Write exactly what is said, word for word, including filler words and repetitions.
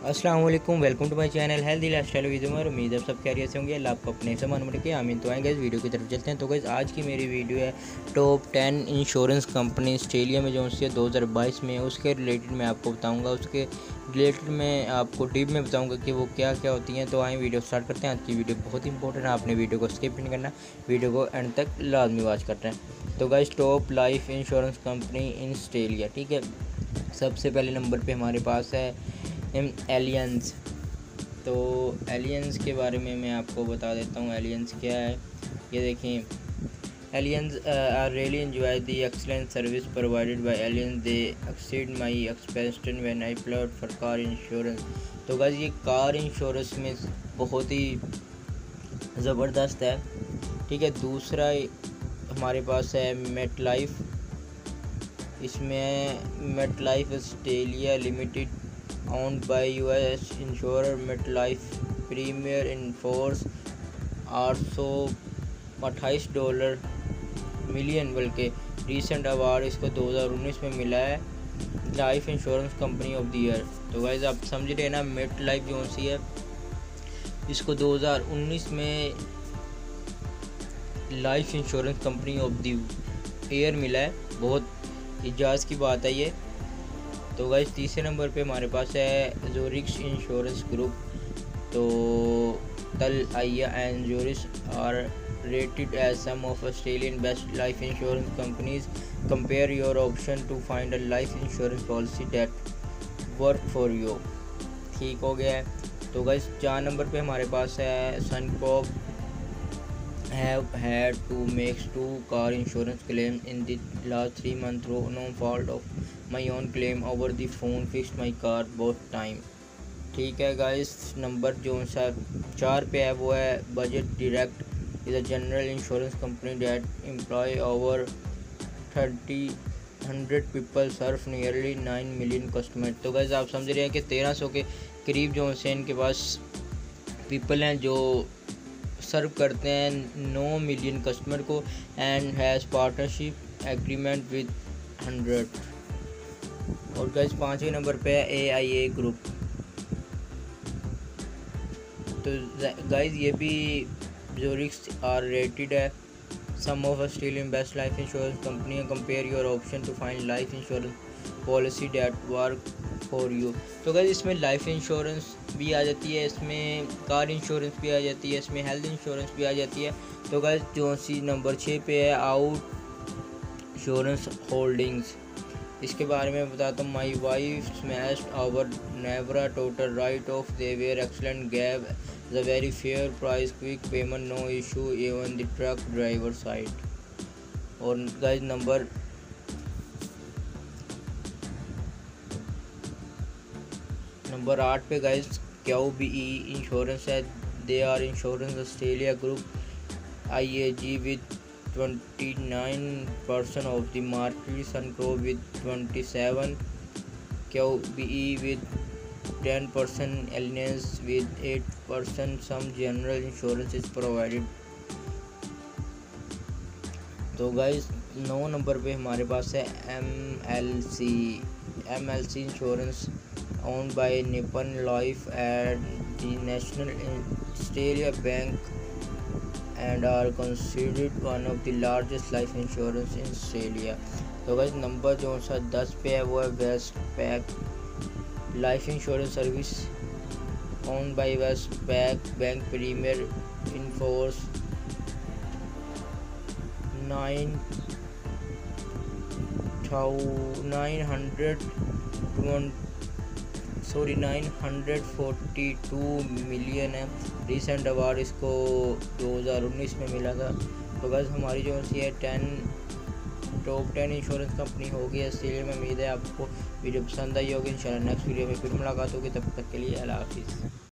अस्सलाम वालेकुम, welcome to my channel healthy lifestyle with Umar. उम्मीद है सब खैरियत से होंगे। अल्लाह आपको अपने सामान उम्र के आमीन। तो आएंगे इस वीडियो की तरफ चलते हैं। तो गाइस आज की मेरी वीडियो है top ten insurance company Australia में जो से दो हज़ार बाईस में, उसके रिलेटेड मैं आपको बताऊंगा। उसके रिलेटेड मैं आपको डीप में बताऊंगा कि वो क्या क्या होती हैं। तो आए वीडियो स्टार्ट करते हैं। आज की वीडियो बहुत इंपॉर्टेंट है, आपने वीडियो को स्किप नहीं करना, वीडियो को एंड तक लाजमी वॉच करते हैं। तो guys top life insurance company in Australia, ठीक है। सबसे पहले नंबर पे हमारे पास है एलियंस। तो एलियंस के बारे में मैं आपको बता देता हूँ एलियंस क्या है। ये देखें, Allianz are really enjoy the excellent service provided by Allianz, they exceed my expectation when I applied for car insurance. तो गाइस ये कार इंश्योरेंस में बहुत ही ज़बरदस्त है, ठीक है। दूसरा हमारे पास है मेट लाइफ। इसमें MetLife Australia limited owned by U S insurer MetLife Premier in force आठ सौ अट्ठाईस डॉलर मिलियन बल्कि रिसेंट अवार्ड इसको दो हज़ार उन्नीस में मिला है life insurance company of the year. तो गाइस आप समझ रहे हैं ना, मेट लाइफ जो सी है इसको दो हज़ार उन्नीस में life insurance company of the year मिला है। बहुत इजाज़ की बात है ये। तो गाइस तीसरे नंबर पे हमारे पास है ज़ूरिच इंश्योरेंस ग्रुप। तो TAL AIA and Zurich are rated as some of Australian best life insurance companies. Compare your option to find a life insurance policy that work for you. ठीक हो गया है। तो गाइस चार number पे हमारे पास है सनकॉर्प have had to make two car insurance claims in the last three months through no fault of my own claim over the phone fixed my car both time। ठीक है गाइस, नंबर जो सा चार पे है वो है Budget Direct. Is a general insurance company that employ over thirty hundred people serve nearly nine million customer. तो गाइस आप समझ रहे हैं कि तेरह सौ के करीब जो से इनके पास पीपल हैं जो सर्व करते हैं नौ मिलियन कस्टमर को, and has partnership agreement with hundred. और गाइस पाँचवें नंबर पे है ए आई ए ग्रुप। तो गाइस ये भी ज़ूरिच आर रेटेड है some of Australian best life insurance company. Compare your option to find life insurance policy that work for you. तो गाइस इसमें लाइफ इंश्योरेंस भी आ जाती है, इसमें कार इंश्योरेंस भी आ जाती है, इसमें हेल्थ इंश्योरेंस भी आ जाती है। तो गाइस जो सी नंबर छः पे है आउट इंश्योरेंस होल्डिंग्स। इसके बारे में बताता हूँ। My wife smashed our Navara total write off, they were excellent gave the very fair price, quick payment, no issue even the truck driver side. और गाइस नंबर नंबर आठ पे guys Q B E insurance है। They are insurance Australia group I A G with twenty nine percent of the market, Suncorp with twenty seven, Q B E with ten percent, Allianz with eight percent, some general insurance is provided. तो guys नौ नंबर पे हमारे पास है M L C. M L C insurance owned by Nippon Life and the National Australia Bank and are considered one of the largest life insurance in Australia। तो guys number जो सा दस पे है वो है Westpac life insurance service owned by Westpac bank premium in force nine nine hundred sorry nine hundred forty two million है। Recent award इसको दो हज़ार उन्नीस में मिला था। तो बस हमारी जो सी है ten top ten insurance company होगी ऑस्ट्रेलिया में। उम्मीद है आपको वीडियो पसंद आई होगी। इंशाल्लाह नेक्स्ट वीडियो में फिर मुलाकात होगी, तब तक के लिए अल्लाह हाफिज़।